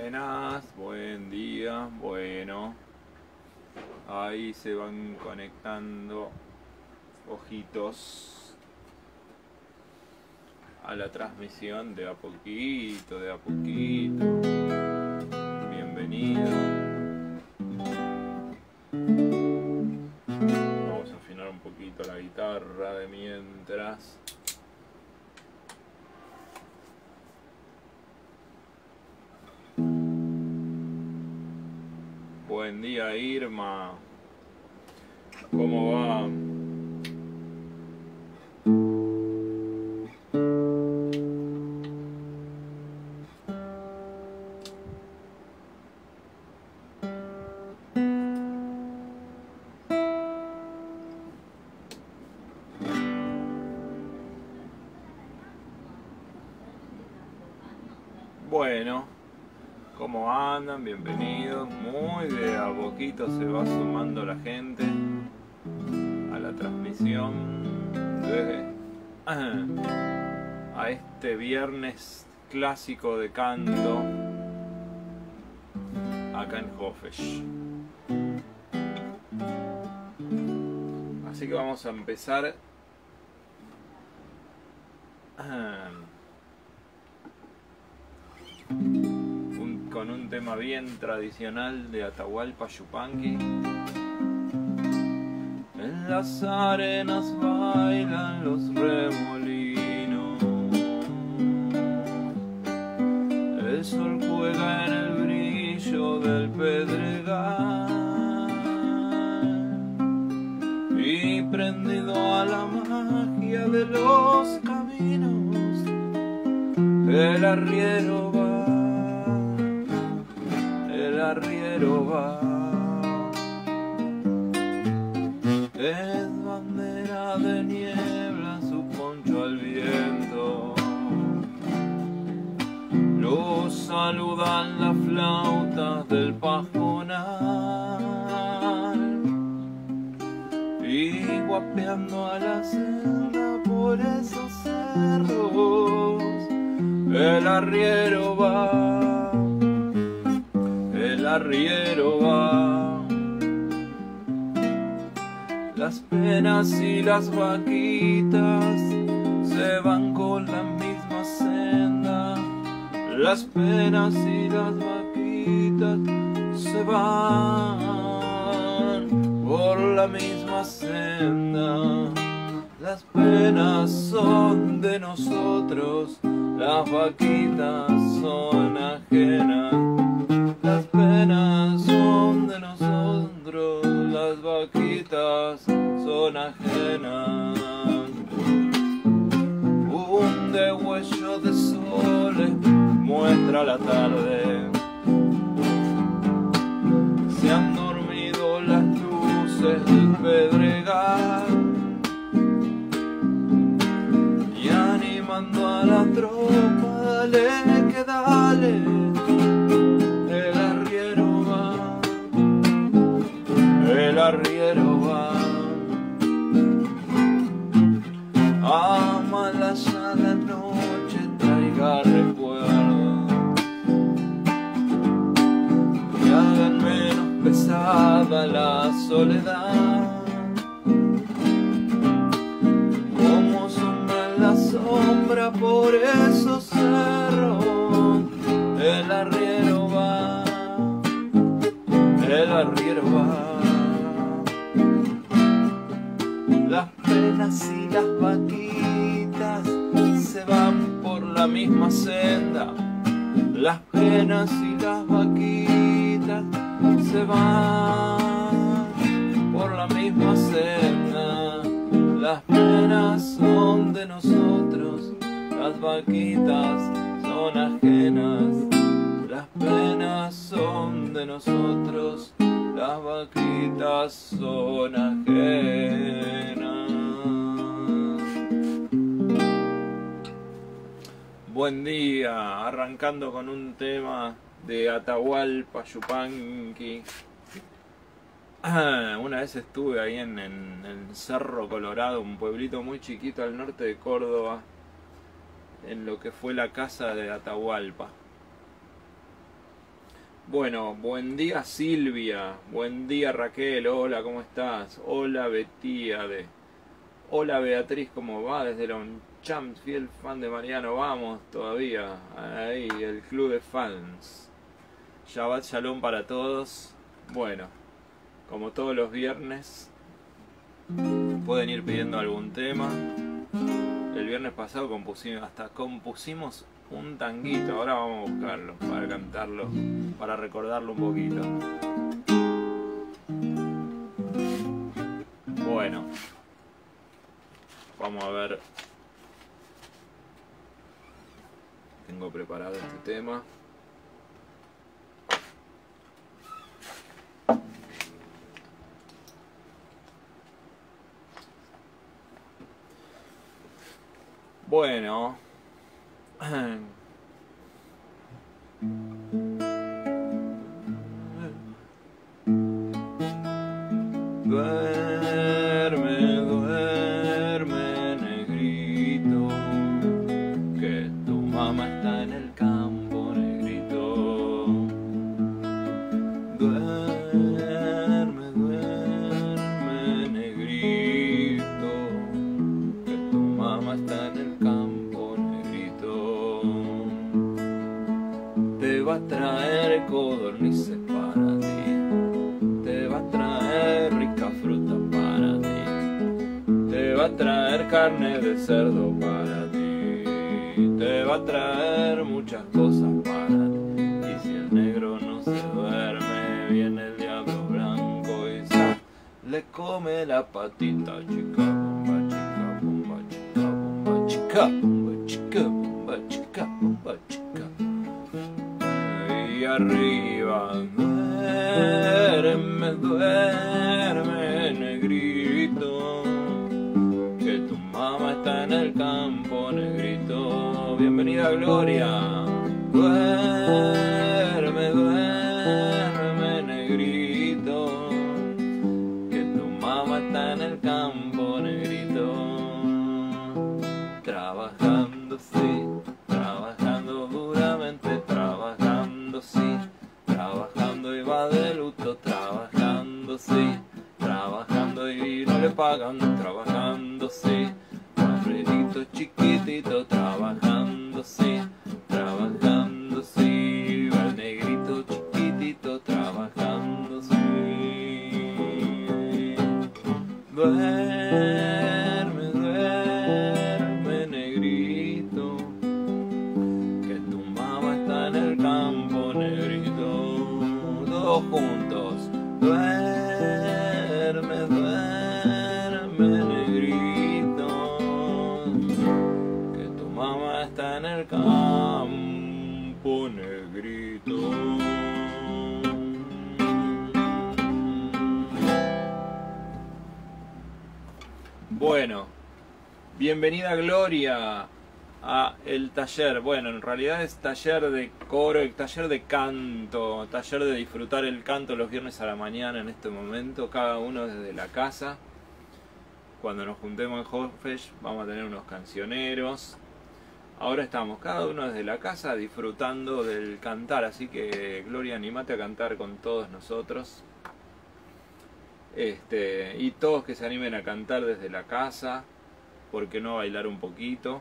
Buenas, buen día, bueno, ahí se van conectando ojitos a la transmisión de a poquito, bienvenido. Vamos a afinar un poquito la guitarra de mientras. Buen día, Irma. ¿Cómo va? Bueno, ¿cómo andan? Bienvenidos. Muy de a poquito se va sumando la gente a la transmisión a este viernes clásico de canto acá en Hofesh. Así que vamos a empezar con un tema bien tradicional de Atahualpa Yupanqui. En las arenas bailan los remolinos, el sol juega en el brillo del pedregal, y prendido a la magia de los caminos, el arriero va. El arriero va, es bandera de niebla, su poncho al viento, lo saludan las flautas del pajonal, y guapeando a la senda por esos cerros, el arriero va. El arriero va, las penas y las vaquitas se van con la misma senda, las penas y las vaquitas se van por la misma senda, las penas son de nosotros, las vaquitas son ajenas. Las penas son de nosotros, las vaquitas son ajenas. Un degüello de sol muestra la tarde, se han dormido las luces del pedregal, y animando a la tropa, dale que dale. El arriero va, amalaya la noche, traiga recuerdos que hagan menos pesada la soledad, como sombra en la sombra por esos cerros, el arriero va, el arriero va. Las penas y las vaquitas se van por la misma senda, las penas y las vaquitas se van por la misma senda, las penas son de nosotros, las vaquitas son ajenas, las penas son de nosotros, las vaquitas son ajenas. Buen día, arrancando con un tema de Atahualpa Yupanqui. Una vez estuve ahí en el Cerro Colorado, un pueblito muy chiquito al norte de Córdoba, en lo que fue la casa de Atahualpa. Bueno, buen día Silvia, buen día Raquel, hola, ¿cómo estás? Hola Betíade, hola Beatriz, ¿cómo va? Desde Longchamp, fiel fan de Mariano, vamos todavía, ahí, el club de fans. Shabbat Shalom para todos. Bueno, como todos los viernes, pueden ir pidiendo algún tema. El viernes pasado compusimos un tanguito, ahora vamos a buscarlo para cantarlo, para recordarlo un poquito. Bueno, vamos a ver. Tengo preparado este tema. Bueno. Duerme, duerme, negrito, que tu mamá está en el campo, negrito. Duerme, duerme, negrito, que tu mamá está en el campo, negrito. Te va a traer codornices para ti, te va a traer rica fruta para ti, te va a traer carne de cerdo para ti, te va a traer muchas cosas para ti. Y si el negro no se duerme, viene el diablo blanco y le come la patita chica, bomba chica, bomba chica, bomba chica, bomba chica, bomba chica, bomba chica. Y arriba, duerme, duerme, negrito, que tu mamá está en el campo, negrito. Bienvenida Gloria. Duerme, duerme, negrito, que tu mamá está en el campo, negrito. Trabajando, sí, trabajando duramente, trabajando, sí, trabajando y va de luto, trabajando, sí, trabajando y no le pagan, trabajando, sí, Alfredito chiquitito, trabajando, sí, trabajando, sí, va el negrito chiquitito, trabajando, sí. Duerme, duerme, negrito, que tu mamá está en el campo, negrito. Todos juntos. Duerme, duerme, negrito, que tu mamá está en el campo, negrito. Bueno, bienvenida Gloria a el taller. Bueno, en realidad es taller de coro, taller de canto, taller de disfrutar el canto los viernes a la mañana en este momento, cada uno desde la casa. Cuando nos juntemos en Hofesh vamos a tener unos cancioneros. Ahora estamos cada uno desde la casa disfrutando del cantar, así que Gloria, animate a cantar con todos nosotros. Y todos que se animen a cantar desde la casa, ¿por qué no bailar un poquito?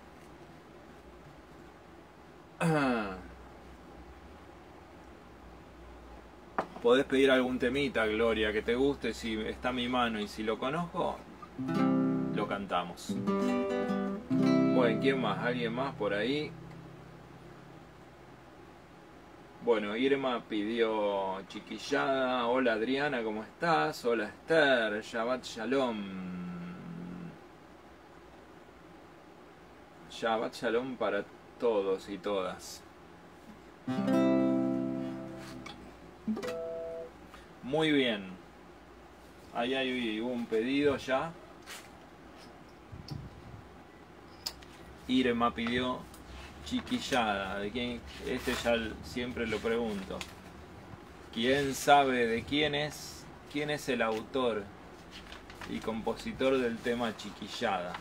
Podés pedir algún temita, Gloria, que te guste, si está a mi mano y si lo conozco, lo cantamos. Bueno, ¿quién más? ¿Alguien más por ahí? Bueno, Irma pidió Chiquillada. Hola Adriana, ¿cómo estás? Hola Esther, Shabbat Shalom. Shabbat Shalom para todos y todas. Muy bien. Ahí hay un pedido ya. Irma pidió Chiquillada. ¿De quién? Este ya siempre lo pregunto. ¿Quién sabe de quién es? ¿Quién es el autor y compositor del tema Chiquillada?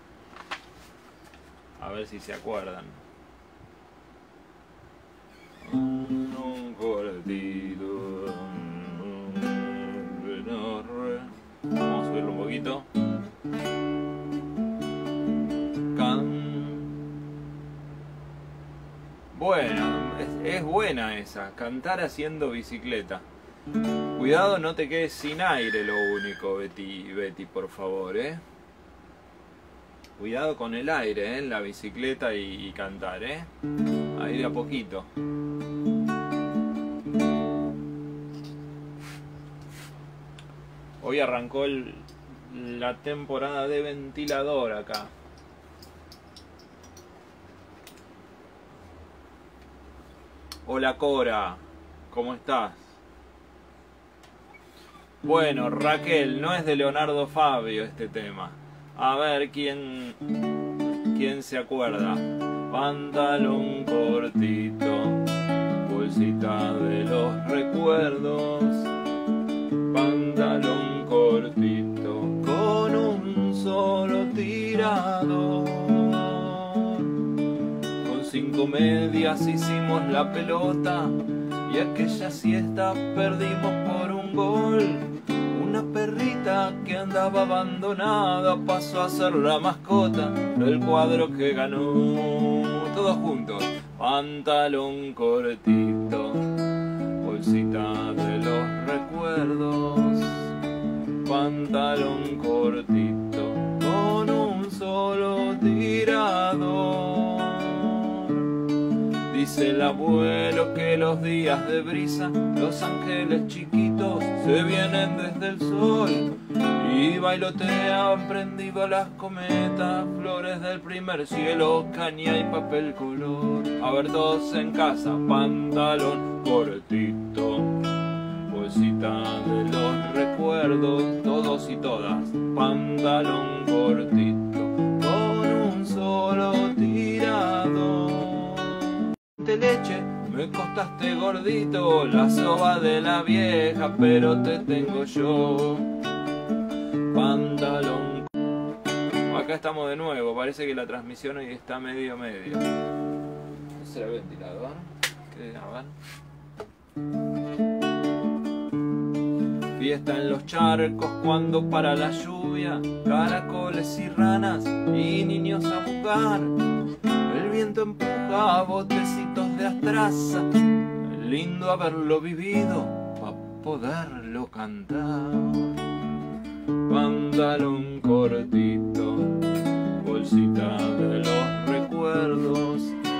A ver si se acuerdan. Un buena esa, cantar haciendo bicicleta. Cuidado, no te quedes sin aire, lo único, Betty, por favor, ¿eh? Cuidado con el aire, ¿eh? En la bicicleta y cantar, ¿eh? Ahí de a poquito. Hoy arrancó la temporada de ventilador acá. Hola Cora, ¿cómo estás? Bueno, Raquel, no es de Leonardo Fabio este tema. A ver quién se acuerda. Pantalón cortito, bolsita de los recuerdos. Pantalón cortito, con un solo tirador. Con 5 medias hicimos la pelota y aquella siesta perdimos por un gol. Una perrita que andaba abandonada pasó a ser la mascota del cuadro que ganó. Todos juntos. Pantalón cortito, bolsita de los recuerdos. Pantalón cortito, con un solo tirador. Dice el abuelo que los días de brisa, los ángeles chiquitos se vienen desde el sol y bailotean prendido las cometas, flores del primer cielo, caña y papel color. A ver todos en casa. Pantalón cortito, bolsita de los recuerdos, todos y todas. Pantalón cortito, con un solo tirador. De leche, me costaste gordito, la soba de la vieja, pero te tengo yo. Pantalón. Acá estamos de nuevo, parece que la transmisión hoy está medio. ¿No será el ventilador? A ver. Fiesta en los charcos cuando para la lluvia, caracoles y ranas y niños a jugar. El viento empuja botecitos de astraza, lindo haberlo vivido pa' poderlo cantar. Pantalón cortito, bolsita de los recuerdos.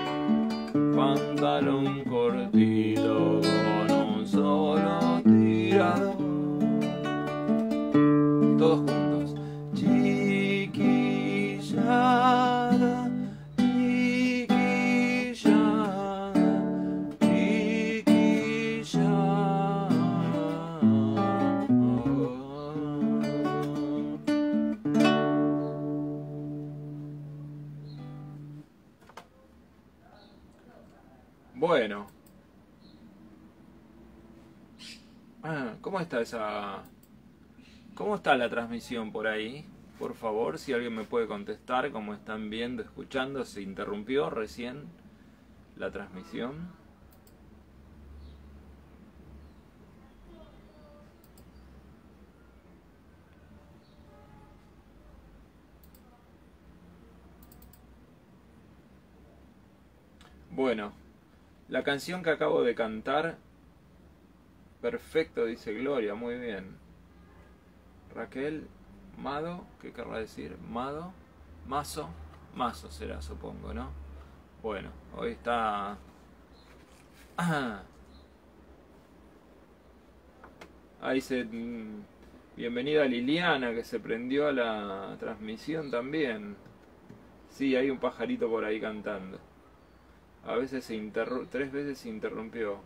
Pantalón cortito, con un solo tirador. Todos juntos. Chiquillada, bueno, ¿cómo está la transmisión por ahí? Por favor, si alguien me puede contestar, cómo están viendo, escuchando, se interrumpió recién la transmisión. Bueno, la canción que acabo de cantar, perfecto, dice Gloria, muy bien. Raquel, Mado, ¿qué querrá decir? Mado, Mazo será, supongo, ¿no? Bueno, hoy está... Ahí bienvenida Liliana, que se prendió a la transmisión también. Sí, hay un pajarito por ahí cantando. A veces 3 veces se interrumpió.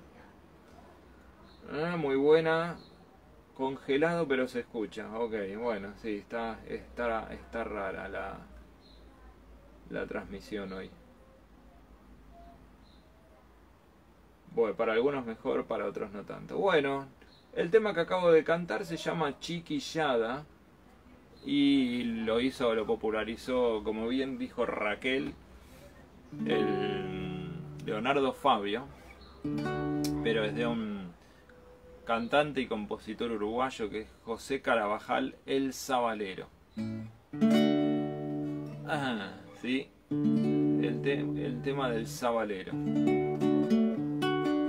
Muy buena. Congelado pero se escucha. Ok, bueno, sí, está rara la transmisión hoy. Bueno, para algunos mejor, para otros no tanto. Bueno, el tema que acabo de cantar se llama Chiquillada. Y lo popularizó, como bien dijo Raquel, el Leonardo Fabio, pero es de un cantante y compositor uruguayo que es José Carabajal el Sabalero. Sí, el tema del Sabalero.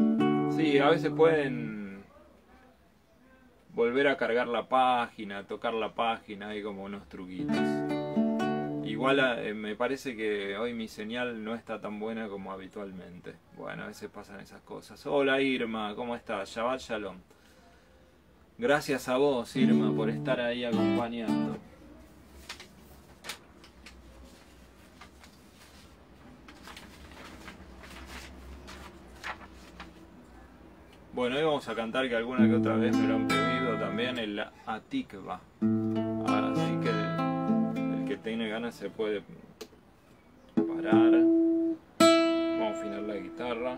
Sí, a veces pueden volver a cargar la página, tocar la página, hay como unos truquitos. Igual me parece que hoy mi señal no está tan buena como habitualmente. Bueno, a veces pasan esas cosas. Hola Irma, ¿cómo estás? Shabbat Shalom. Gracias a vos, Irma, por estar ahí acompañando. Bueno, hoy vamos a cantar, que alguna que otra vez me lo han pedido también, el Atikva. Así que el que tiene ganas se puede parar. Vamos a afinar la guitarra.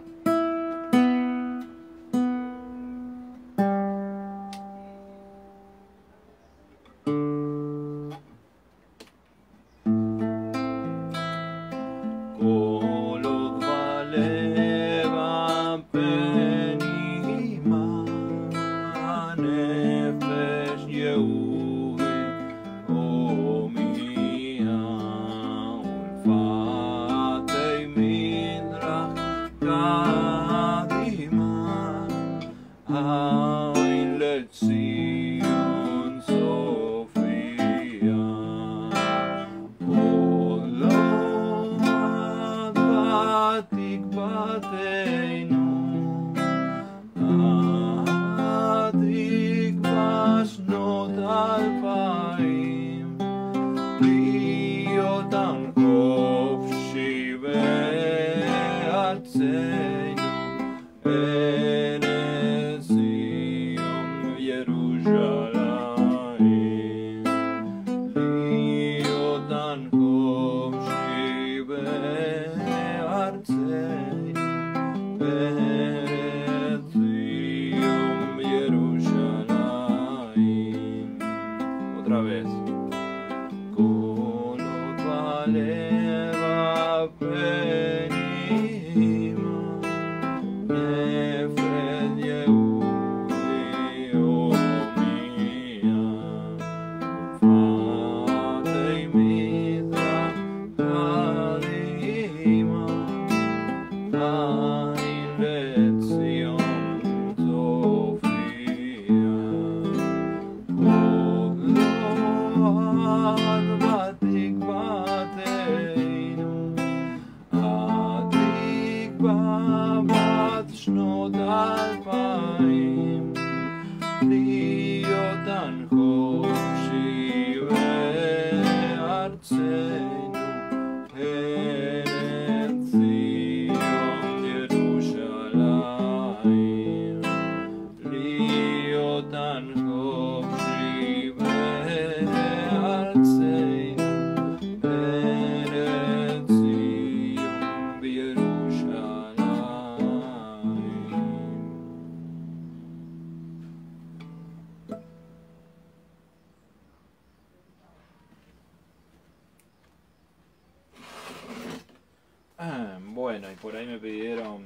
Bueno, y por ahí me pidieron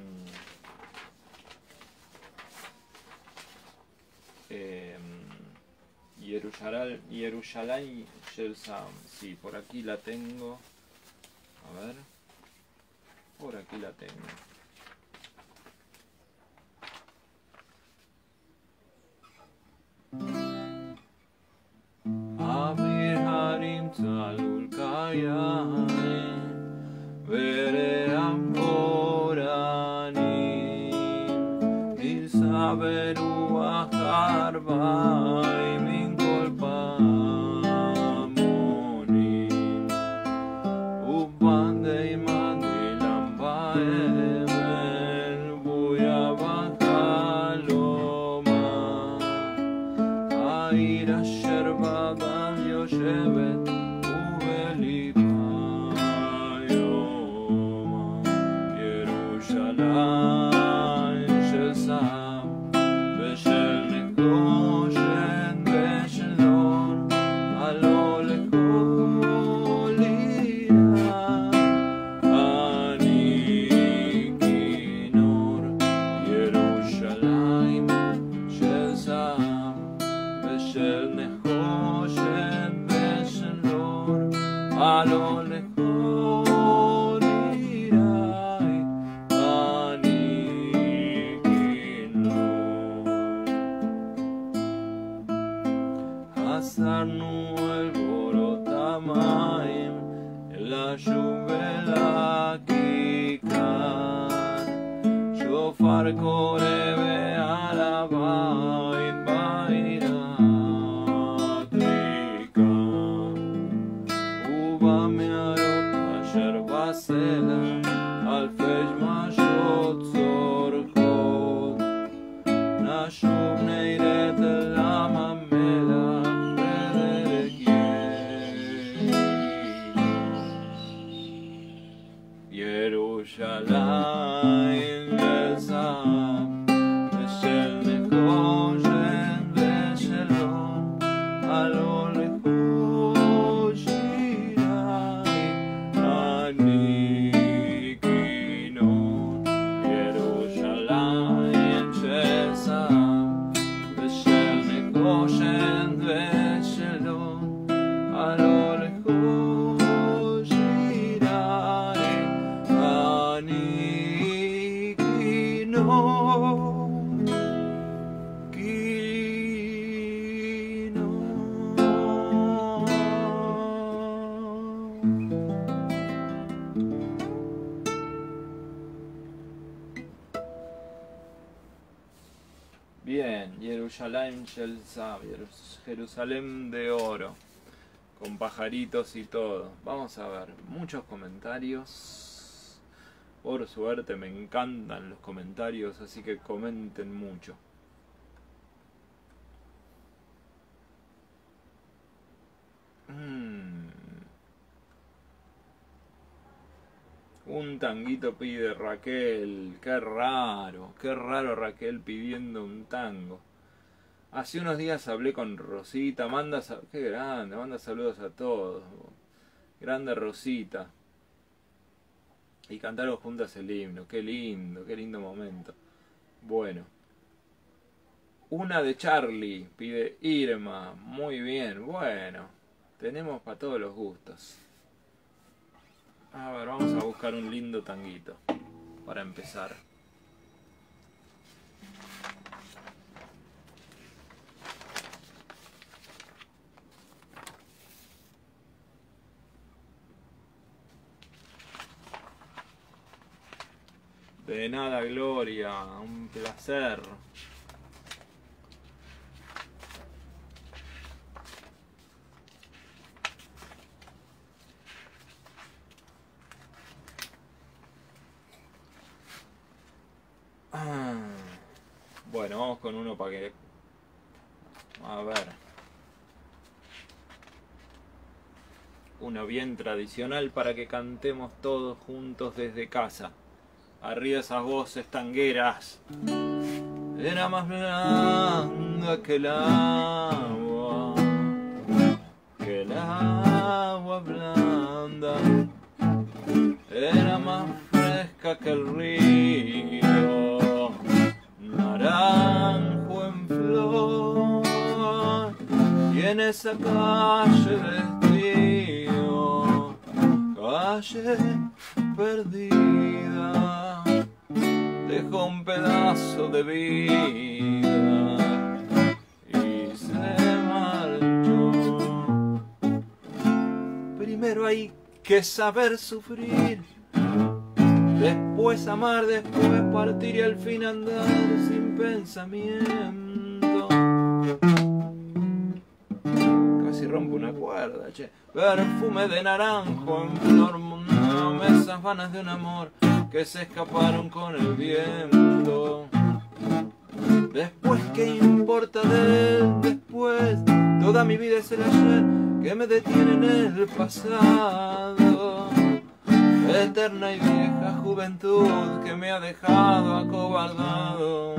Yerushalayim Shel Sam. Sí, por aquí la tengo. A ver. Por aquí la tengo. Avir harim tzalul kayam veream oranim ilsa beruach arba'im min kol pamonim ubandei mandilam ba'evel buya b'chaloma העיר אשר בבל יושבת ובליבה יומה ירושלים של סם ושל נחושת ושל אור הלא לכל עירה אני כינור ירושלים של סם ושל נחושת ושל אור הלא לכל עירי אני כינור. Bien, Jerusalén Shel Zahav, Jerusalén de oro, con pajaritos y todo. Vamos a ver, muchos comentarios. Por suerte me encantan los comentarios, así que comenten mucho. Un tanguito pide Raquel, qué raro Raquel pidiendo un tango. Hace unos días hablé con Rosita, qué grande, manda saludos a todos. Grande Rosita. Y cantaron juntas el himno, qué lindo momento. Bueno. Una de Charlie, pide Irma, muy bien, bueno. Tenemos para todos los gustos. A ver, vamos a buscar un lindo tanguito para empezar. De nada, Gloria, un placer. Bueno, vamos con uno para que... A ver. Uno bien tradicional para que cantemos todos juntos desde casa. Arriba esas voces tangueras. Era más blanda que el agua blanda. Era más fresca que el río, naranjo en flor. Y en esa calle vestido, calle perdida, dejó un pedazo de vida y se marchó. Primero hay que saber sufrir, después amar, después partir y al fin andar sin pensamiento. Casi rompo una cuerda, che. Perfume de naranjo en flor, esas vanas de un amor que se escaparon con el viento. Después, ¿qué importa del después? Toda mi vida es el ayer que me detiene en el pasado. Eterna y vieja juventud que me ha dejado acobardado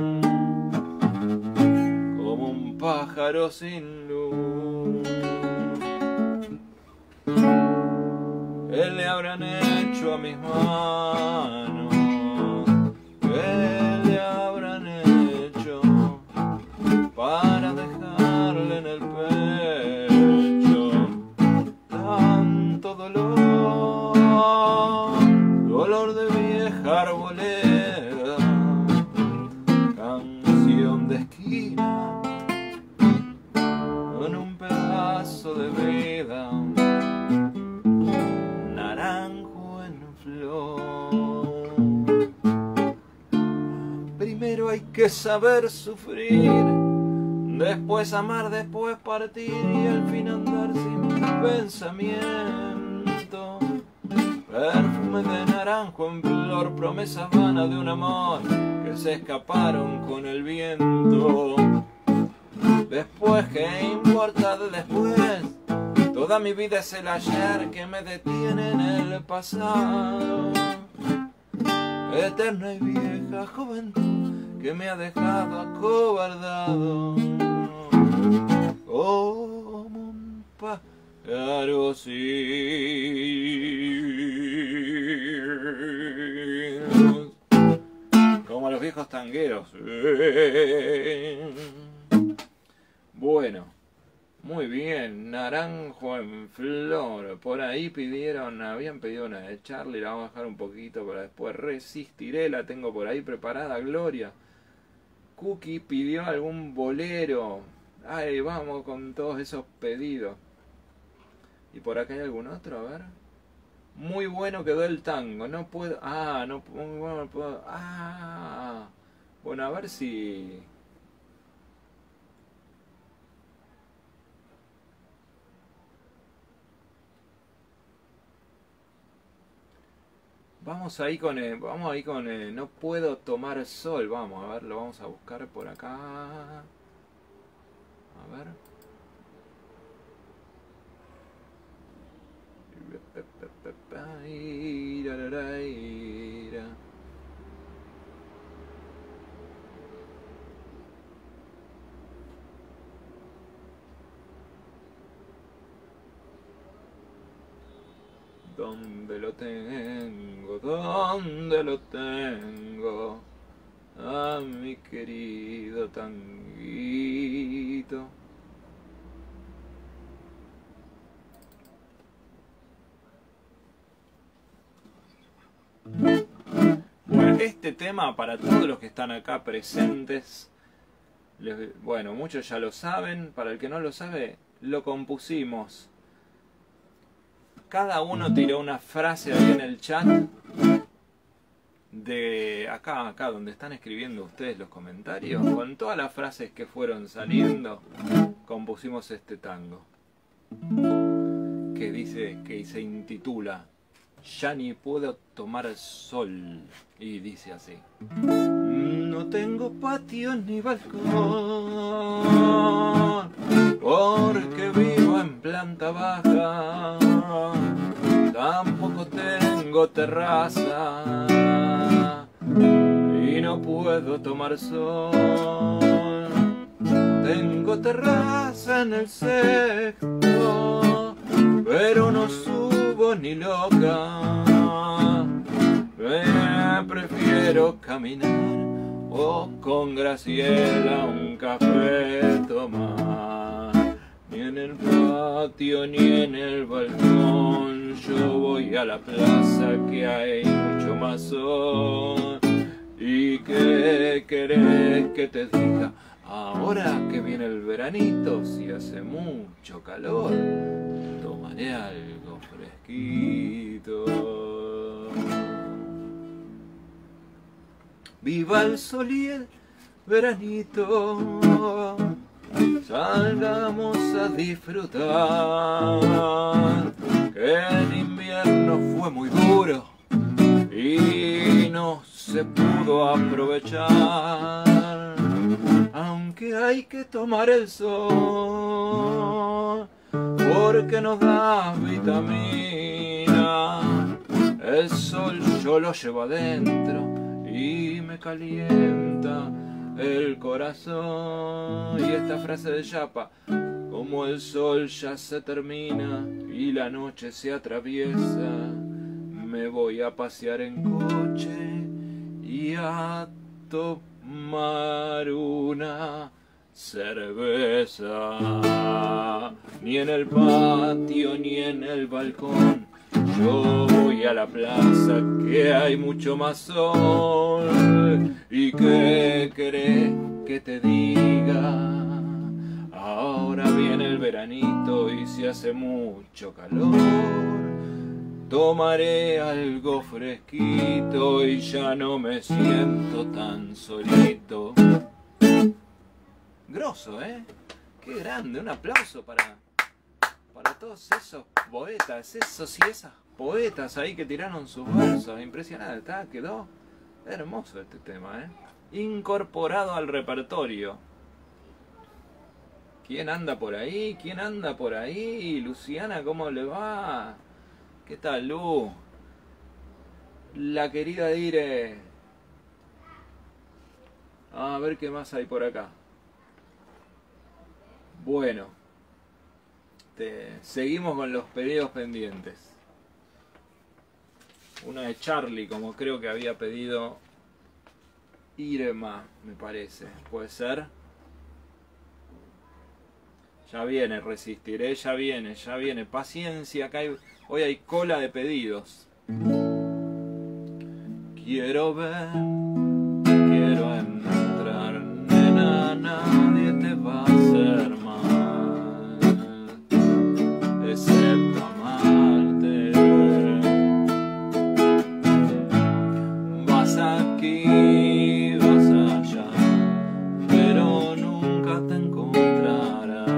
como un pájaro sin luz. ¿Qué le habrán hecho a mis manos? ¿Qué le habrán hecho para dejarle en el pecho tanto dolor? Dolor de vieja arboleda, canción de esquina, con un pedazo de vida, naranjo en flor. Primero hay que saber sufrir, después amar, después partir y al fin andar sin pensamiento. Perfume de naranjo en flor, promesas vanas de un amor que se escaparon con el viento. Después, ¿qué importa de después? Toda mi vida es el ayer que me detiene en el pasado. Eterna y vieja juventud que me ha dejado acobardado como un pájaro sin... como los viejos tangueros. Bueno, muy bien, naranjo en flor. Por ahí habían pedido una de Charlie, la vamos a dejar un poquito para después. Resistiré, la tengo por ahí preparada, Gloria. Cookie pidió algún bolero. Ay, vamos con todos esos pedidos. ¿Y por acá hay algún otro? A ver. Muy bueno quedó el tango. No puedo... no puedo... Bueno, a ver si... Vamos ahí con no puedo tomar sol. Vamos a ver, lo vamos a buscar por acá. A ver. ¿Dónde lo tengo? ¿Dónde lo tengo? A mi querido tanguito. Bueno, este tema para todos los que están acá presentes, bueno, muchos ya lo saben, para el que no lo sabe, lo compusimos. Cada uno tiró una frase ahí en el chat de acá donde están escribiendo ustedes los comentarios. Con todas las frases que fueron saliendo, compusimos este tango. Que se intitula Ya ni puedo tomar sol. Y dice así. No tengo patio ni balcón, porque vivo en planta baja. Tampoco tengo terraza y no puedo tomar sol. Tengo terraza en el sexto, pero no subo ni loca. Prefiero caminar o con Graciela un café tomar. Ni en el patio ni en el balcón, yo voy a la plaza que hay mucho más sol. ¿Y qué querés que te diga? Ahora que viene el veranito, si hace mucho calor, tomaré algo fresquito. Viva el sol y el veranito, salgamos a disfrutar, que el invierno fue muy duro y no se pudo aprovechar. Aunque hay que tomar el sol, porque nos da vitamina. El sol yo lo llevo adentro y me calienta el corazón. Y esta frase de Yapa: como el sol ya se termina y la noche se atraviesa, me voy a pasear en coche y a tomar una cerveza. Ni en el patio ni en el balcón, yo voy a la plaza que hay mucho más sol. ¿Y qué querés que te diga? Ahora viene el veranito y si hace mucho calor, tomaré algo fresquito y ya no me siento tan solito. Grosso, ¿eh? Qué grande, un aplauso para todos esos poetas, esos y esas poetas ahí que tiraron sus versos. Impresionante, quedó hermoso este tema, ¿eh? Incorporado al repertorio. ¿Quién anda por ahí? ¿Quién anda por ahí? Luciana, ¿cómo le va? ¿Qué tal, Lu? La querida Dire. A ver qué más hay por acá. Bueno, seguimos con los pedidos pendientes. Una de Charlie, como creo que había pedido Irma, me parece. ¿Puede ser? Ya viene, resistiré, ya viene, ya viene. Paciencia, acá hoy hay cola de pedidos. Quiero ver, quiero entrar, nena, nadie te va a hacer mal, excepto amarte. Vas aquí, vas allá, pero nunca te encontrarás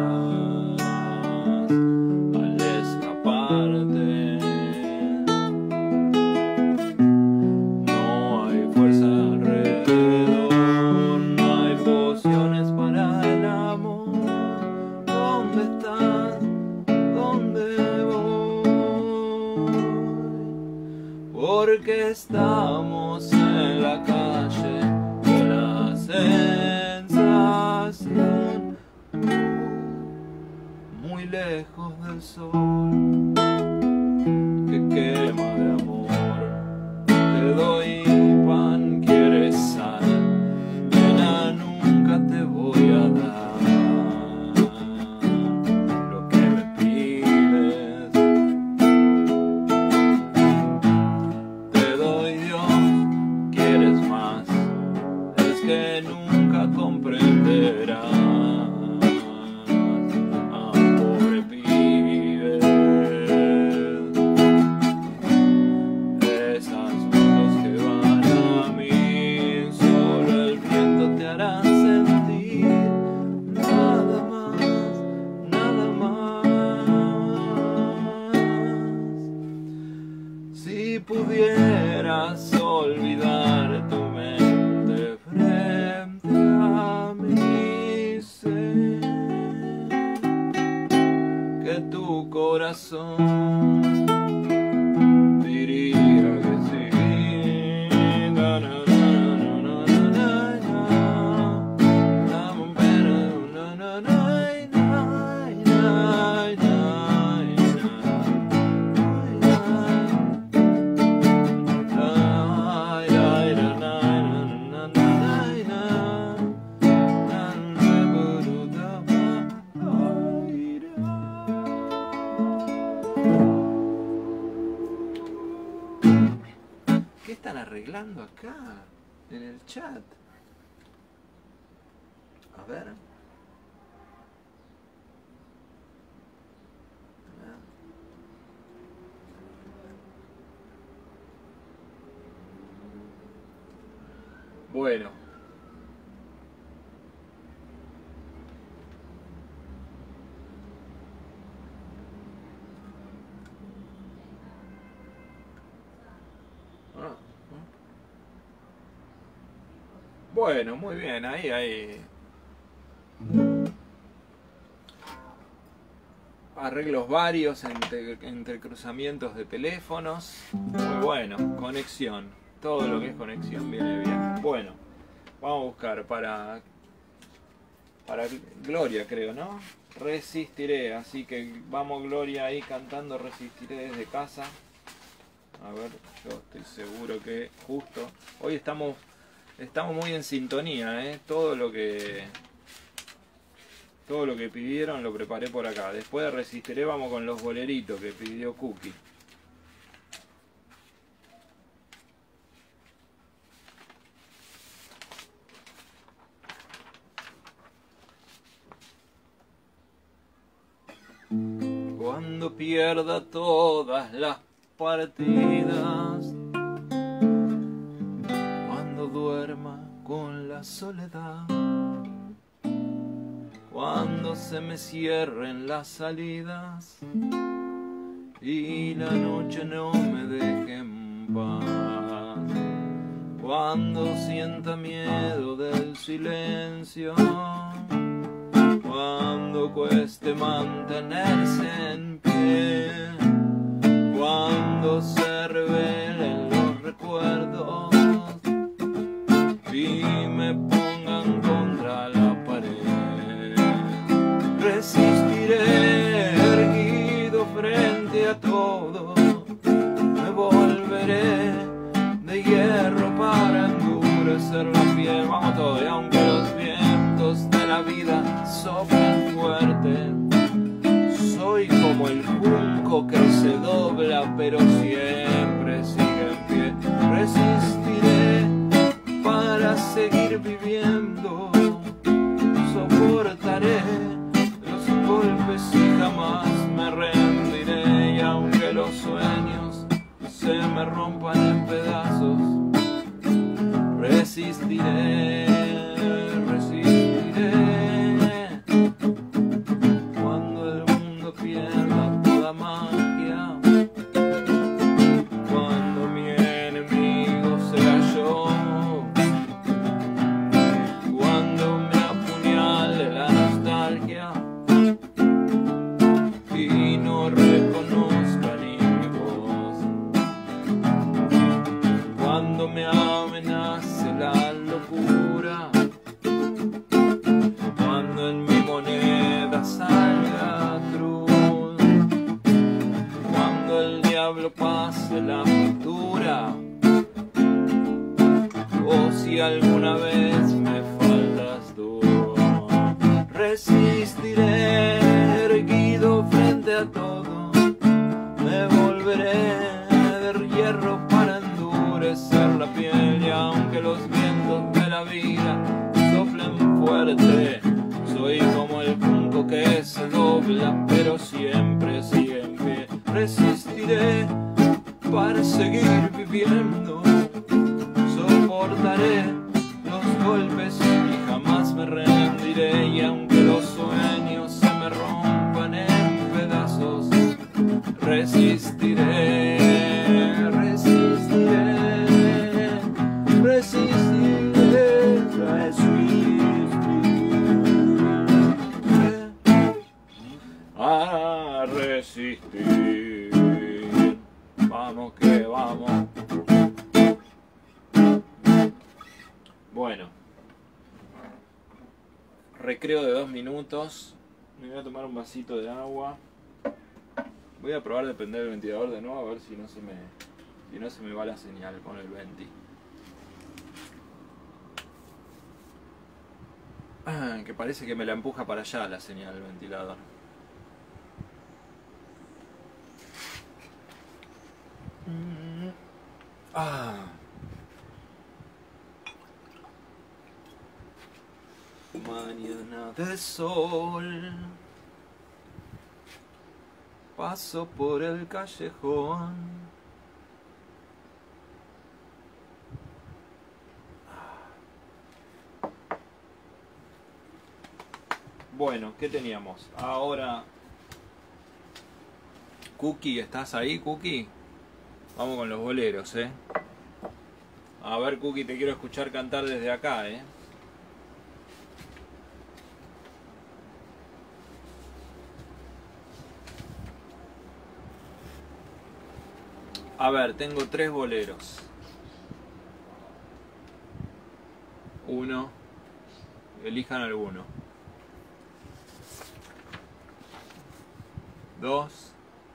al escaparte. porque estamos en la calle con la sensación muy lejos del sol que quema de amor. Te doy pan, quieres sal, nena, nunca te voy a dar lo que me pides. Te doy Dios, quieres más, es que nunca comprenderás. Si pudieras olvidar tu mente frente a mí, sé que tu corazón diría que sí. Na, na, na, na, na, na, na. ¿Qué están arreglando acá en el chat? A ver. Bueno. Bueno, muy bien, ahí hay arreglos varios entre cruzamientos de teléfonos. Muy bueno, conexión, todo lo que es conexión viene bien. Bueno, vamos a buscar para Gloria, creo, ¿no? Resistiré, así que vamos Gloria ahí cantando Resistiré desde casa. A ver, yo estoy seguro que justo hoy estamos muy en sintonía, ¿eh? Todo lo que pidieron lo preparé por acá. Después de Resistiré vamos con los boleritos que pidió Cookie. Cuando pierda todas las partidas, cuando duerma con la soledad, cuando se me cierren las salidas y la noche no me deje en paz, cuando sienta miedo del silencio, cuando cueste mantenerse en pie, cuando se revelen los recuerdos y me pongan contra la pared, resistiré erguido frente a todo, me volveré de hierro para endurecer la piel. Vamos todos, y aunque los vientos de la vida soplan fuerte, soy como el junco que se dobla pero siempre sigue en pie. Resistiré para seguir viviendo, soportaré los golpes y jamás me rendiré, y aunque los sueños se me rompan en pedazos, resistiré, resistiré. Cuando el mundo pierda toda magia, Resistiré erguido frente a todo, me volveré de hierro para endurecer la piel, y aunque los vientos de la vida soplen fuerte, soy como el junco que se dobla pero siempre sigue en pie. Resistiré para seguir viviendo, soportaré los golpes y jamás me rendiré, y aunque los sueños se me rompan en pedazos, resistiré, resistiré, resistiré, resistiré a resistir. Vamos que vamos. Bueno, recreo de 2 minutos. Me voy a tomar un vasito de agua. Voy a probar de prender el ventilador de nuevo, a ver si no se me va la señal con el venti. Que parece que me la empuja para allá la señal del ventilador. Mañana de sol, paso por el callejón. Bueno, ¿qué teníamos? Ahora, Cookie, ¿estás ahí, Cookie? Vamos con los boleros, A ver, Cookie, te quiero escuchar cantar desde acá, A ver, tengo 3 boleros. 1, elijan alguno. 2,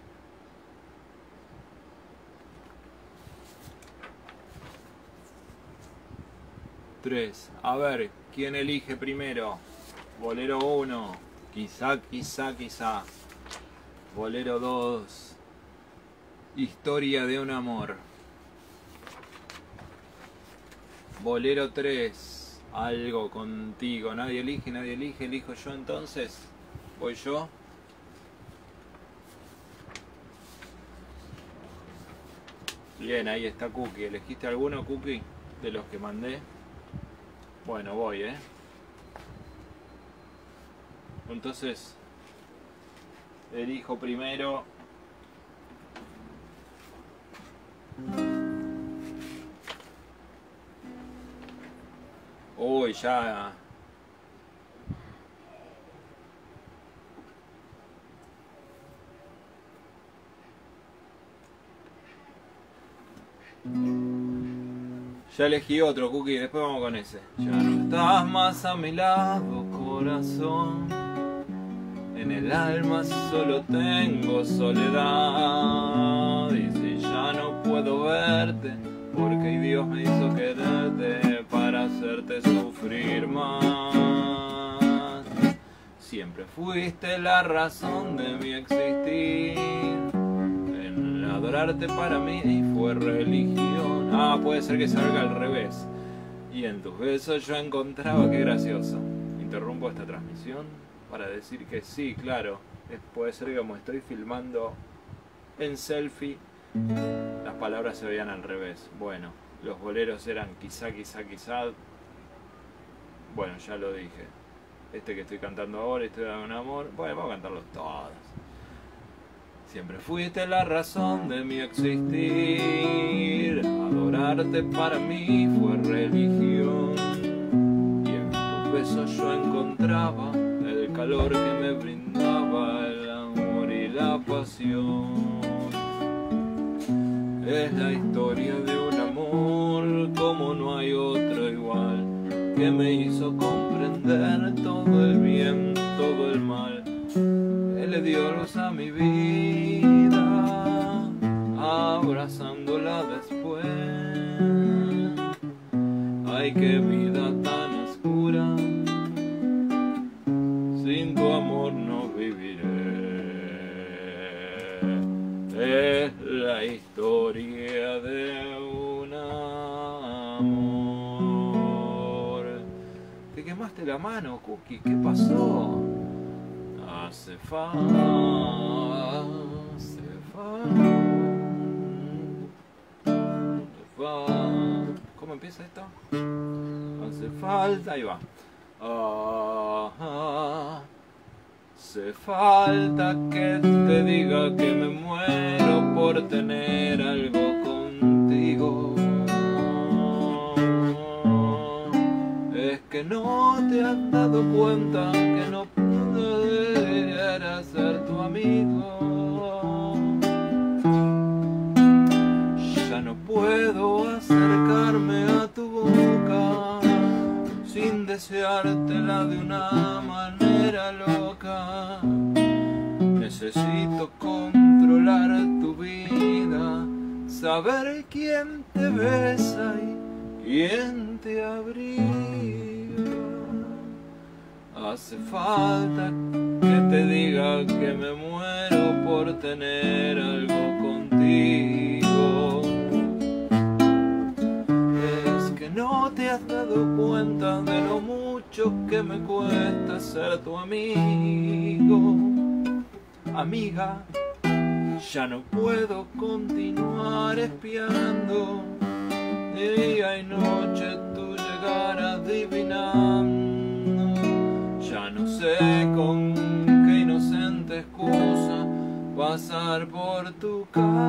3. A ver, ¿quién elige primero? Bolero 1, quizá, quizá, quizá. Bolero 2, historia de un amor. Bolero 3, algo contigo. Nadie elige, elijo yo entonces. ¿Voy yo? Bien, ahí está Cookie. ¿Elegiste alguno, Cookie? De los que mandé. Bueno, voy, Entonces, elijo primero. Uy, ya. Ya elegí otro, Cookie, después vamos con ese. Ya no estás más a mi lado, corazón. En el alma solo tengo soledad. Y si ya no puedo verte, porque Dios me hizo quererte para hacerte sufrir más. Siempre fuiste la razón de mi existir. En adorarte para mí fue religión. Ah, puede ser que salga al revés. Y en tus besos yo encontraba, qué gracioso. Interrumpo esta transmisión para decir que sí, claro. Puede ser que como estoy filmando en selfie, las palabras se veían al revés. Bueno, los boleros eran quizá, quizá, quizá. Bueno, ya lo dije. Este que estoy cantando ahora, Historia de un amor. Bueno, vamos a cantarlos todos. Siempre fuiste la razón de mi existir. Adorarte para mí fue religión. Y en tus besos yo encontraba el calor que me brindaba el amor y la pasión. Es la historia de un amor como no hay otro igual, que me hizo comprender todo el bien, todo el mal. Él le dio luz a mi vida, abrazándola después. Ay, qué vida tan oscura, Cookie, ¿qué pasó? Hace falta, ¿cómo empieza esto? Hace falta, ahí va. Hace falta que te diga que me muero por tener algo contigo. Es que no te has dado cuenta que no pudiera ser tu amigo. Ya no puedo acercarme a tu boca sin deseártela de una manera loca. Necesito controlar tu vida, saber quién te besa y quién te abriga. Hace falta que te diga que me muero por tener algo contigo. Es que no te has dado cuenta de lo mucho que me cuesta ser tu amigo. Amiga, ya no puedo continuar espiando día y noche tu llegar adivinando. Ya no sé con qué inocente excusa pasar por tu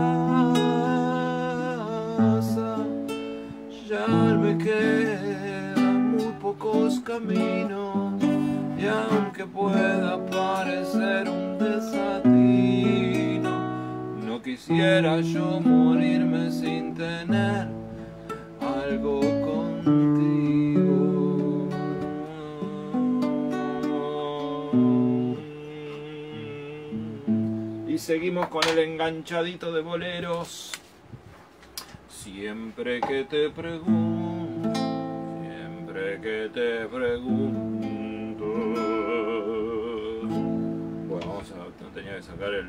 casa. Ya me quedan muy pocos caminos y aunque pueda parecer un desatino, no quisiera yo morirme sin tener algo contigo. Y seguimos con el enganchadito de boleros. Siempre que te pregunto, bueno, vamos a, no tenía que sacar el...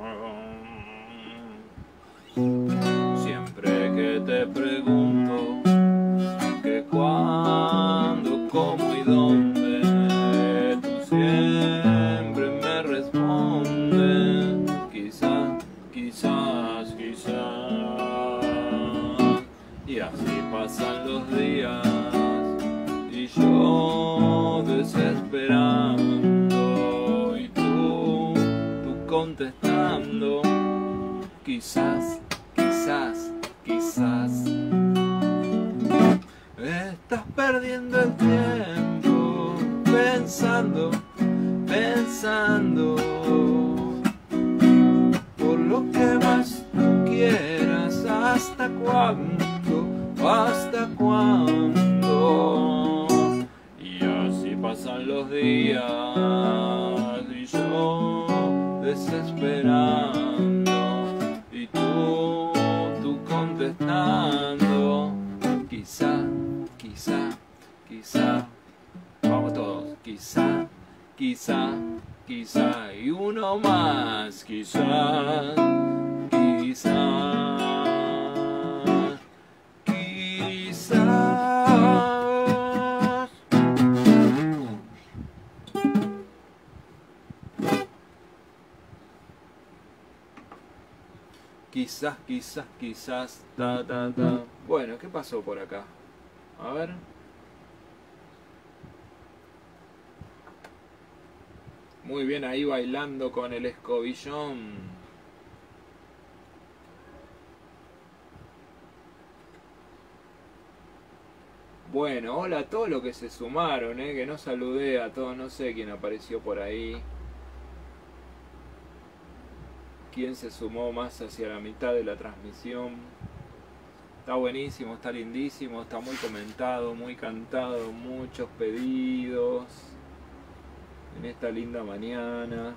Siempre que te pregunto que cuándo, cómo y dónde, tú siempre me respondes quizás, quizás, quizás. Y así pasan los días y yo desesperando y tú contestando quizás, quizás, quizás. Estás perdiendo el tiempo pensando, pensando por lo que más tú quieras. ¿Hasta cuándo? ¿Hasta cuándo? Y así pasan los días y yo desesperando y tú contestando quizá, quizá, quizá. Vamos todos, quizá, quizá, quizá. Y uno más, quizá, quizá. Quizás, quizás, quizás, ta, ta, ta. Bueno, ¿qué pasó por acá? A ver. Muy bien ahí bailando con el escobillón. Bueno, hola a todos los que se sumaron, que no saludé a todos, no sé quién apareció por ahí. Quién se sumó más hacia la mitad de la transmisión. Está buenísimo, está lindísimo, está muy comentado, muy cantado, muchos pedidos en esta linda mañana.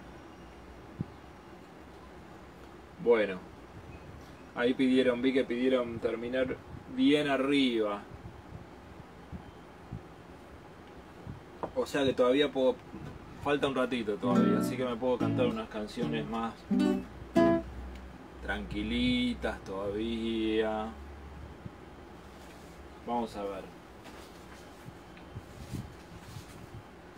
Bueno, ahí pidieron, vi que pidieron terminar bien arriba. O sea que todavía puedo, falta un ratito todavía, así que me puedo cantar unas canciones más tranquilitas todavía. Vamos a ver.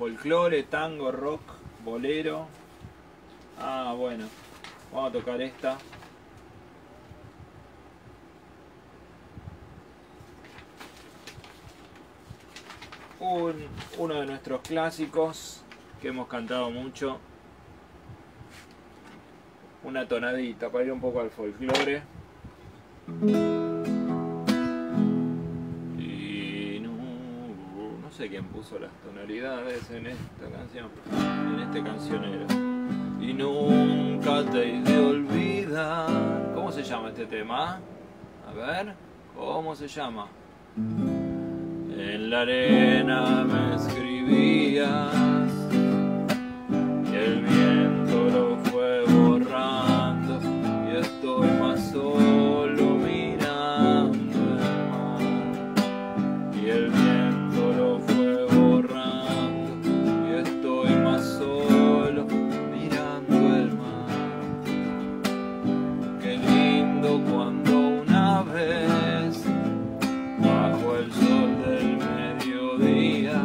folclore, tango, rock, bolero. Ah, bueno, vamos a tocar esta. Uno de nuestros clásicos que hemos cantado mucho. Una tonadita para ir un poco al folclore. Y no sé quién puso las tonalidades en esta canción, en este cancionero. Y nunca te he de olvidar. ¿Cómo se llama este tema? A ver, ¿cómo se llama? En la arena me escribías y el viento lo fue borrando y estoy más solo mirando el mar. Y el viento lo fue borrando y estoy más solo mirando el mar. Qué lindo cuando una vez bajo el sol del mediodía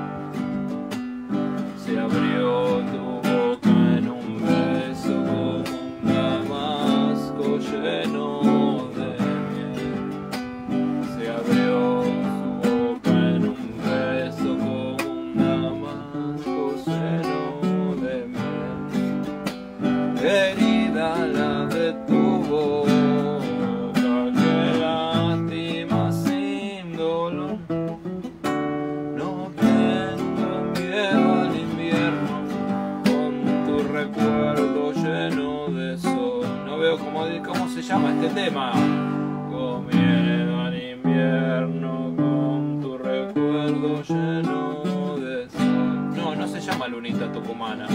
se abrió tu boca en un beso como un damasco lleno de miel. Se abrió su boca en un beso como un damasco lleno de miel. Querida, la de tu boca, qué lástima sin dolor. No tengo miedo al invierno con tu recuerdo lleno de sol. No veo cómo se llama este tema. Con miedo al invierno con tu recuerdo lleno de sol. No, no se llama Lunita Tucumana.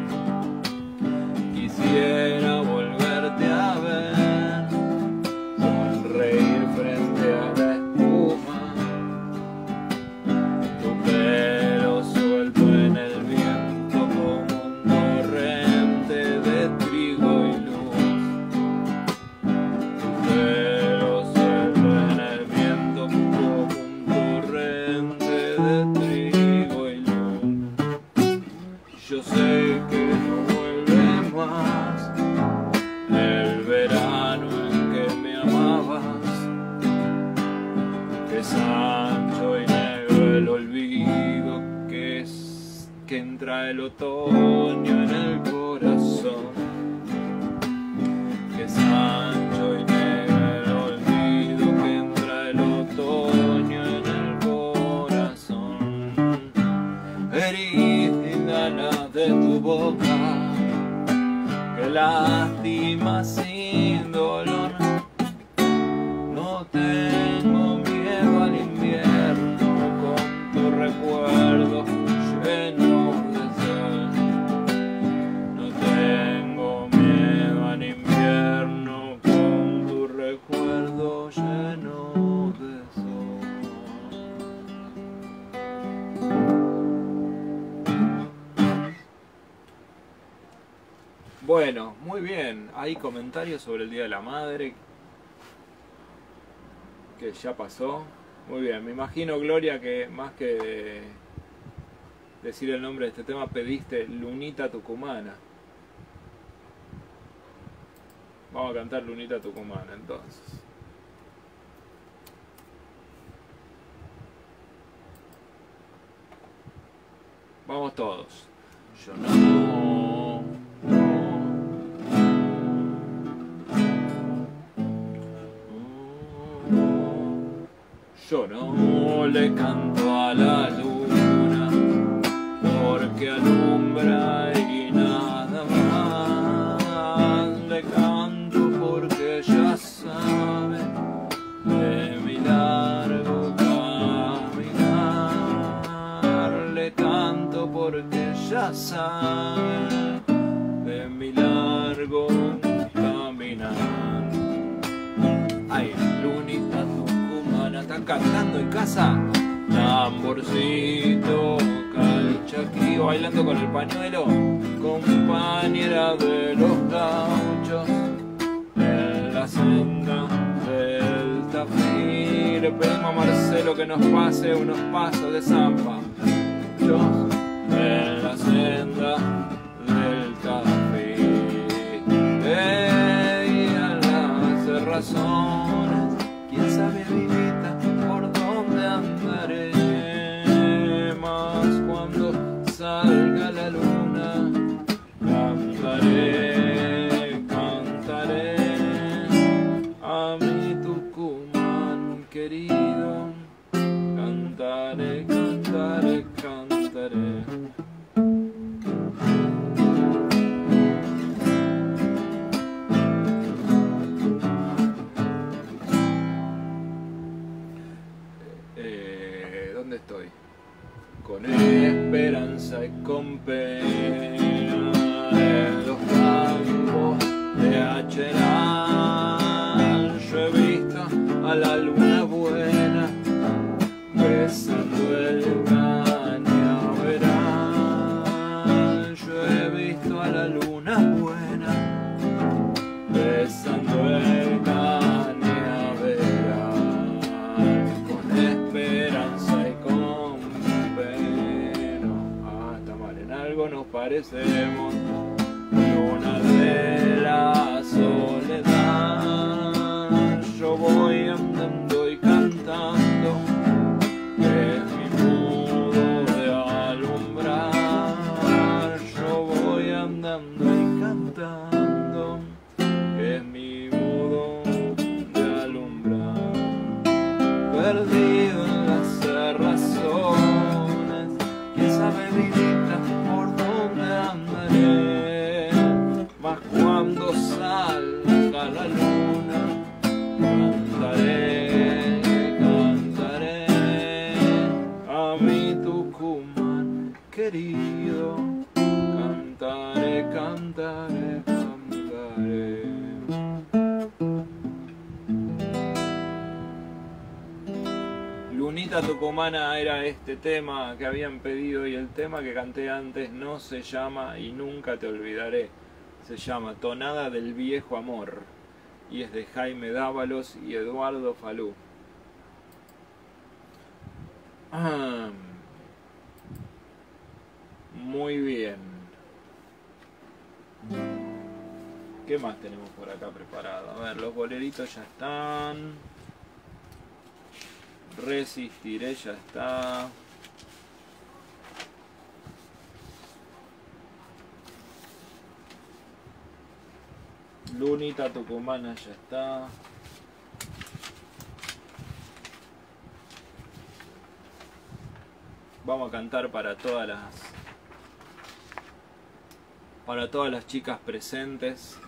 Quisiera volverte a ver, sonreír frente a la espuma, tu pelo suelto en el viento como un torrente de trigo y luz. Tu pelo suelto en el viento como un torrente de trigo y luz. Yo sé que no vuelve más el verano en que me amabas, que es ancho y negro el olvido, que entra el otoño en el corazón, que es ancho y negro el olvido, que entra el otoño en el corazón. Herida la de tu boca, qué lástima sin dolor. No tengo miedo al invierno con tu recuerdo lleno de sol. No tengo miedo al invierno con tu recuerdo lleno de sol. Bueno, muy bien. Hay comentarios sobre el Día de la Madre, que ya pasó. Muy bien, me imagino, Gloria, que más que decir el nombre de este tema, pediste Lunita Tucumana. Vamos a cantar Lunita Tucumana entonces. Vamos todos. Yo Yo no le canto a la luna porque alumbra y nada más. Le canto porque ya sabe de mi largo caminar. Le canto porque ya sabe de mi largo caminar. Ay, lunita tucumana, ¿están cantando en casa? Tamborcito, calchaquí, bailando con el pañuelo, compañera de los gauchos, en la senda del Tafí. Le pedimos a Marcelo que nos pase unos pasos de zampa. la senda del café. Y a las razones, quién sabe vivita por dónde andaré, más cuando salga la luna cantaré, cantaré a mi Tucumán querido, cantaré, cantaré, cantaré. ¿Dónde estoy? Con esperanza y con pena en los campos de Acherán yo he visto a la luna buena besando el cañaveral. Yo he visto a la luna buena besando el cañaveral, con esperanza y con pena. Ah, está mal, en algo nos parecemos, luna de la soledad. Yo voy andando y cantando, que es mi modo de alumbrar. Yo voy andando y cantando, que es mi modo de alumbrar. Perdido en las cerrazones, quién sabe vivita por dónde andaré, mas cuando salga la luna cantaré, cantaré a mi Tucumán querido, cantaré, cantaré, cantaré. Lunita Tucumana era este tema que habían pedido, y el tema que canté antes no se llama Y nunca te olvidaré, se llama Tonada del viejo amor y es de Jaime Dávalos y Eduardo Falú. Muy bien. ¿Qué más tenemos por acá preparado? A ver, los boleritos ya están. Resistiré ya está. Lunita Tucumana ya está. Vamos a cantar para todas las chicas presentes.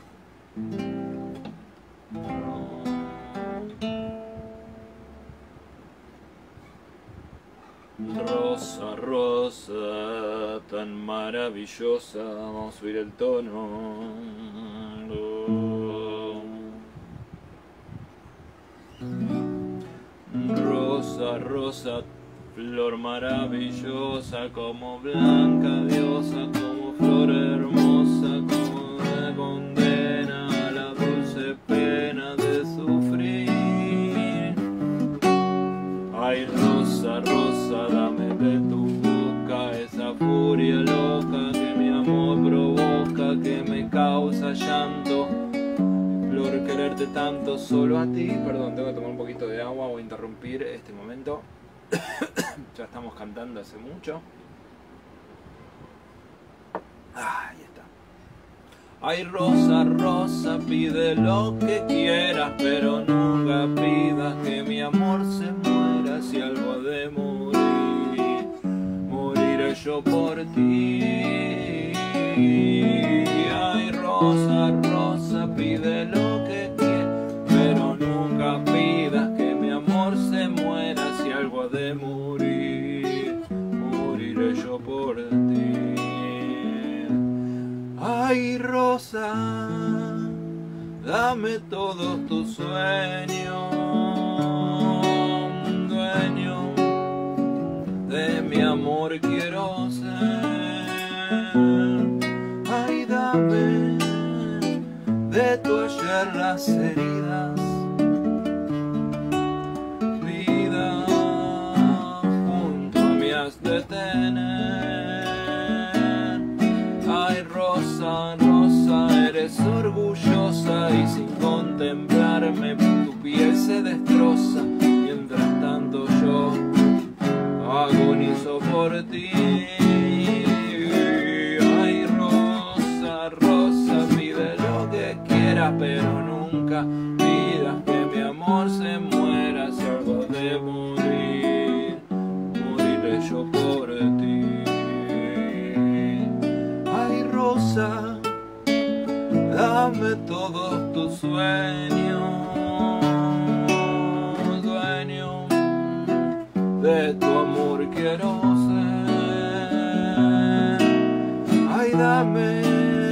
Rosa, rosa, tan maravillosa. Vamos a subir el tono. Rosa, rosa, flor maravillosa, como blanca diosa, como flor hermosa, como una condena a la dulce pena de sufrir. Ay, rosa, rosa, dame de tu boca esa furia loca que mi amor provoca, que me causa llanto. Flor, quererte tanto solo a ti. Perdón, tengo que tomar un poquito de agua, voy a interrumpir este momento. Ya estamos cantando hace mucho. Ahí está. Ay, rosa, rosa, pide lo que quieras, pero nunca pidas que mi amor se muera. Si algo ha de morir, moriré yo por ti. Ay, rosa, rosa, pide lo que quieras, pero nunca pidas que mi amor se muera. Si algo ha de morir, moriré yo por ti. Ay, rosa, dame todos tus sueños, dueño de mi amor quiero ser. Ay, dame de tu ayer las heridas, vida junto a mí has de tener. tu piel se destroza, mientras tanto yo agonizo por ti. Ay, rosa, rosa, pide lo que quieras, pero nunca pidas que mi amor se muera. Si algo de morir, moriré yo por ti. Ay, rosa, dame todos tus sueños, dueño de tu amor quiero ser. Ay, dame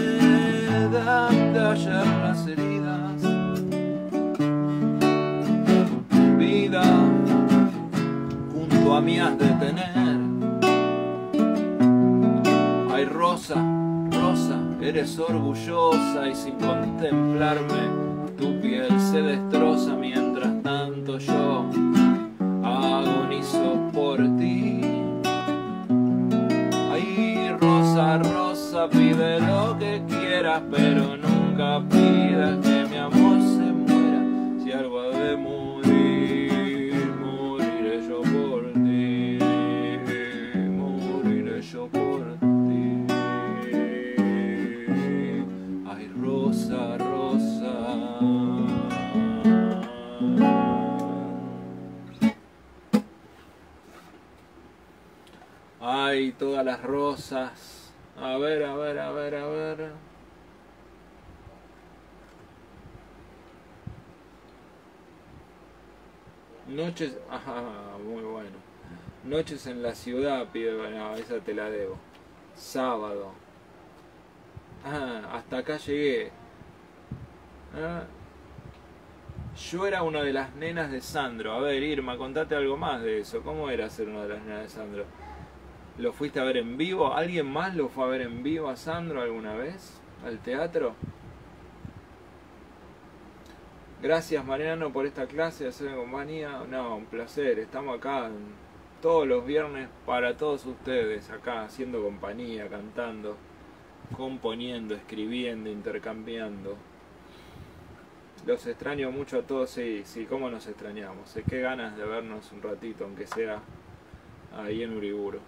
de ayer las heridas, vida junto a mí has de tener. Ay, rosa, rosa, eres orgullosa y sin contemplarme tu piel se destroza, mientras tanto yo agonizo por ti. Ay, rosa, rosa, pide lo que quieras, pero nunca pidas que mi amor se muera. Si algo ha de morir, moriré yo por ti, moriré yo por ti. Ay, rosa, rosa. Ay, todas las rosas. A ver, a ver, a ver, a ver. Noches, ajá, muy bueno. Noches en la ciudad, pide, bueno, esa te la debo. Sábado. Ah, hasta acá llegué. Ah, yo era una de las nenas de Sandro. A ver, Irma, contate algo más de eso. ¿Cómo era ser una de las nenas de Sandro? ¿Lo fuiste a ver en vivo? ¿Alguien más lo fue a ver en vivo a Sandro alguna vez? ¿Al teatro? Gracias, Mariano, por esta clase de hacer compañía. No, un placer. Estamos acá todos los viernes para todos ustedes, acá haciendo compañía, cantando, componiendo, escribiendo, intercambiando. Los extraño mucho a todos, sí, sí, cómo nos extrañamos. Qué ganas de vernos un ratito, aunque sea ahí en Uriburu.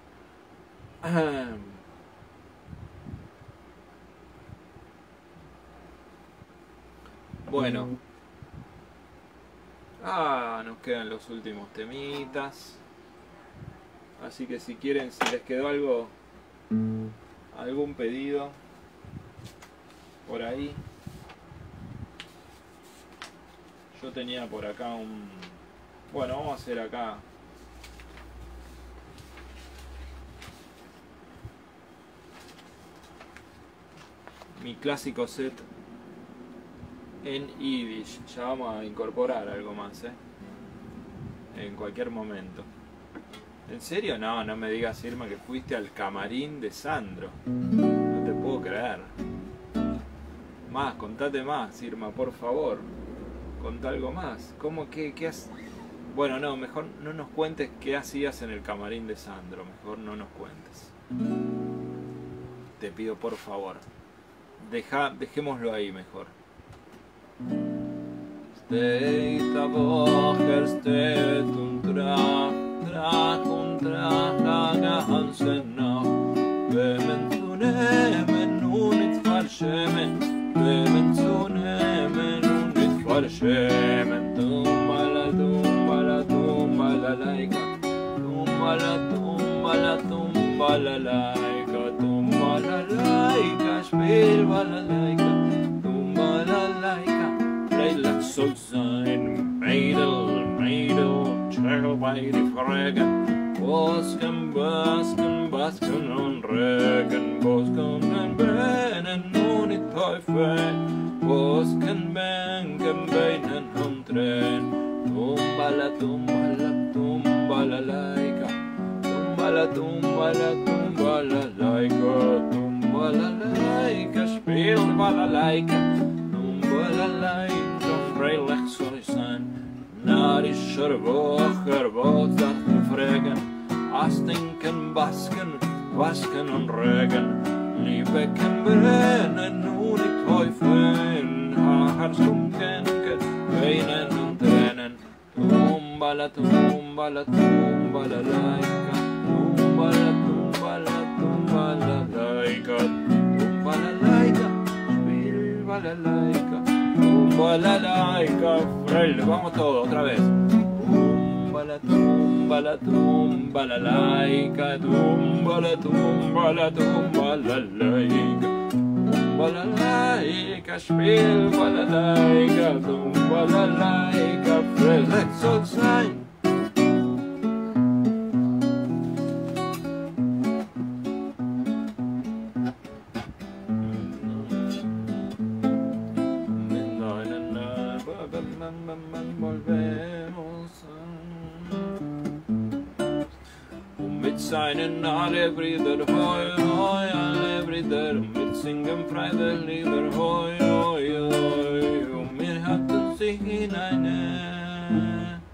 Bueno. Nos quedan los últimos temitas. Así que si quieren, si les quedó algo, algún pedido por ahí. Yo tenía por acá un... Bueno, vamos a hacer acá mi clásico set en Yiddish. Ya vamos a incorporar algo más, en cualquier momento. ¿En serio? No, no me digas, Irma, que fuiste al camarín de Sandro. No te puedo creer. Más, contate más, Irma, por favor. Contá algo más. ¿Cómo, qué has...? Bueno, no, mejor no nos cuentes qué hacías en el camarín de Sandro. Mejor no nos cuentes. Te pido, por favor. Dejémoslo ahí mejor. Steht a Woche, steht und trag und trag a ganze Nacht. Wem zu nehmen und nicht verschämen, wem zu nehmen und nicht verschämen. Tumbala, tumbala, tumbala, laika, tumbala, tumbala, tumbala, laika, tumbala, laika, spiel balalaika, tumbala, laika. Leila soll sein, Mädel, Mädel, Tschel bei die Fragen. Bosken, Basken, Basken und Regen, Bosken und Beinen und die Teufel. Bosken, Bänken, Beinen und Tränen. Tumbala, tumbala, tumbala, laika. Tumbala, tumbala, tumbala, laika. Tumbala, laika, spiel balalaika. Tumbala, laika. Freilich soll ich sein, narischer Wocher, Wocher fragen, Astinken, Basken, Wasken und Regen, Liebecken brennen, nur die Teufel, Haarstunken, weinen und trennen. Tumba la tumba la tumba la laika. Tumba la tumba la tumba la laika. Tumba la laika, spiel la laika. Tumba la laika, Freile. Vamos todos, otra vez. Tumba la tumba la tumba la laika. Tumba la tumba la tumba la laika. Tumba la laika, spiel la laika. Tumba la laika, Freile. Let's all sing. Seinen alle Brüder, hoi, hoi, alle Brüder, mit singen freiwillig Lieder, hoi, hoi, hoi, und wir hatten sie hinein,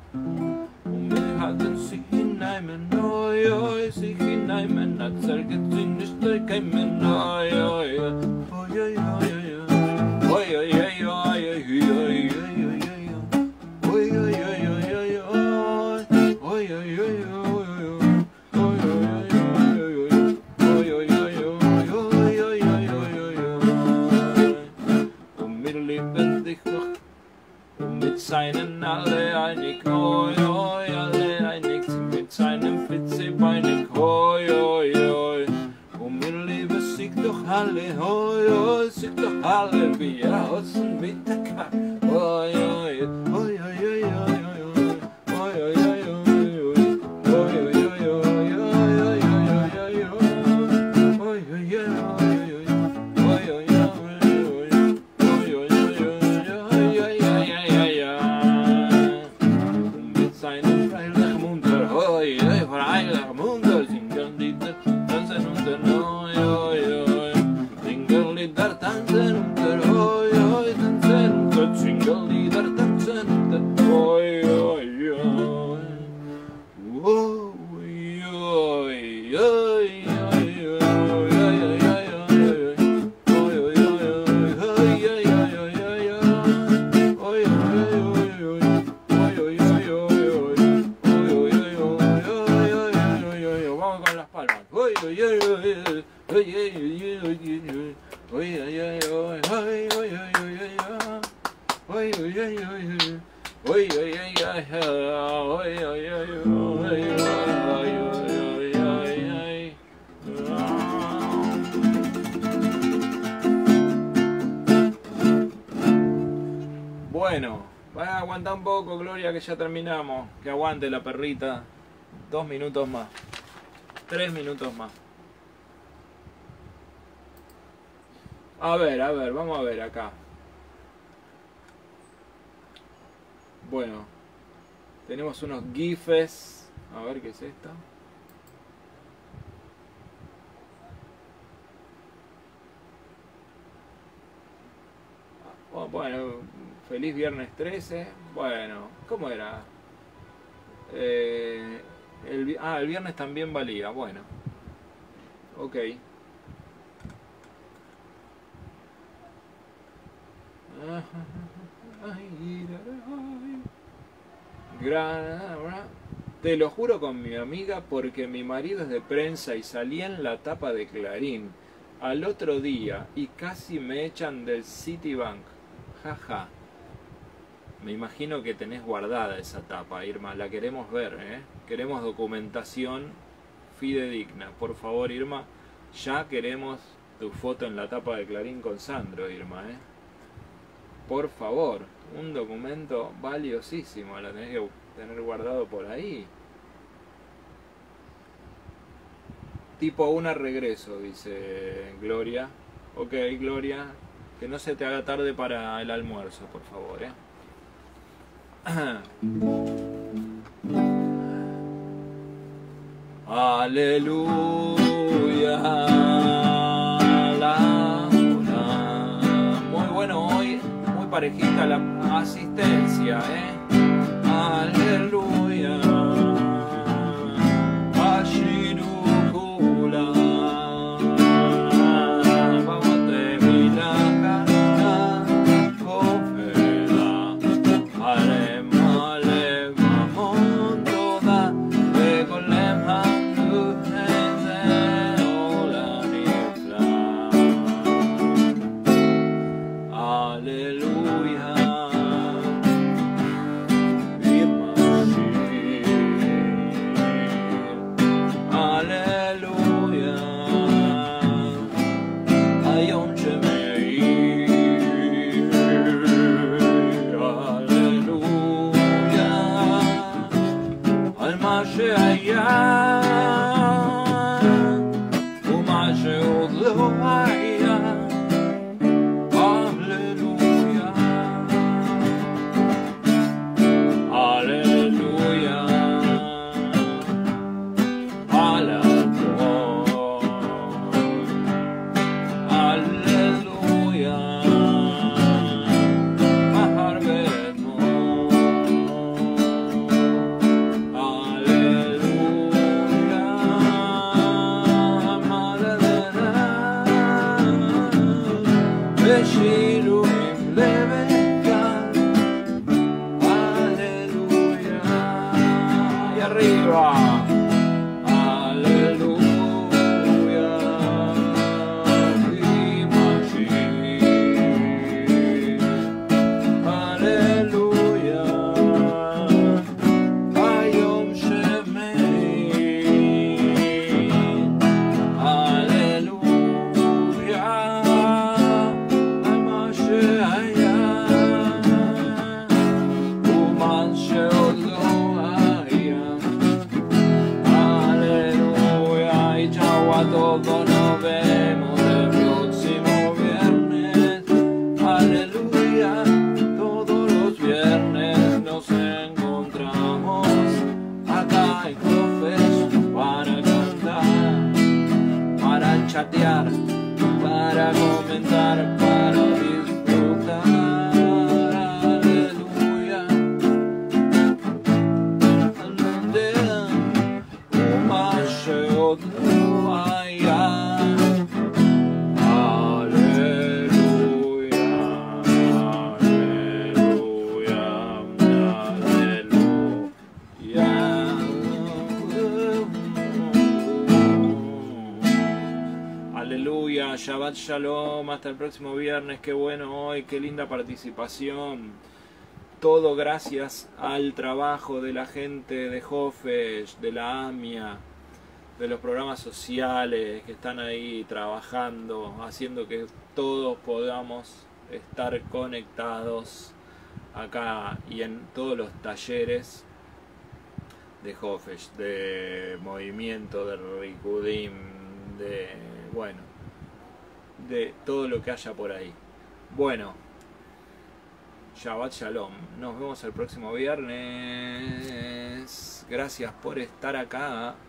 hoi, hoi, sich hinein, hat zerget sie nicht erkennen, hoi, hoi, hoi, hoi, hoi, hoi, hoi, hoi, seinen alle einig, hoi, hoi, alle einig, mit seinem Flitzebeinig, hoi, hoi, hoi. Und mir liebe sich doch alle, hoi, hoi, sich doch alle, wie außen mit der Karte, hoi, hoi, hoi, hoi, hoi, hoi, hoi, hoi, hoi, Bueno, va a aguantar un poco, Gloria, que ya terminamos. Que aguante la perrita. 2 minutos más. 3 minutos más. A ver, vamos a ver acá. Bueno, tenemos unos gifs. A ver qué es esto. Bueno, feliz viernes 13. Bueno, ¿cómo era? El viernes también valía. Bueno, ok. Te lo juro con mi amiga porque mi marido es de prensa y salí en la tapa de Clarín al otro día y casi me echan del Citibank. Jaja. Me imagino que tenés guardada esa tapa, Irma. La queremos ver, ¿eh? Queremos documentación fidedigna. Por favor, Irma, ya queremos tu foto en la tapa de Clarín con Sandro, Irma, ¿eh? Por favor, un documento valiosísimo. La tenés que tener guardado por ahí. Tipo una regreso, dice Gloria. Ok, Gloria, que no se te haga tarde para el almuerzo, por favor, ¿eh? Aleluya. Muy bueno hoy, muy parejita la asistencia, ¿eh? Aleluya. Aleluya y chau a todos, nos vemos el próximo viernes. Aleluya, todos los viernes nos encontramos acá en Hofesh para cantar, para chatear, para comentar, para disfrutar. Aleluya. Aleluya, Shabbat Shalom, hasta el próximo viernes, qué bueno hoy, qué linda participación. Todo gracias al trabajo de la gente de Hofesh, de la AMIA, de los programas sociales que están ahí trabajando, haciendo que todos podamos estar conectados acá y en todos los talleres de Hofesh, de movimiento, de Rikudim, de todo lo que haya por ahí. Bueno, Shabbat Shalom, nos vemos el próximo viernes. Gracias por estar acá.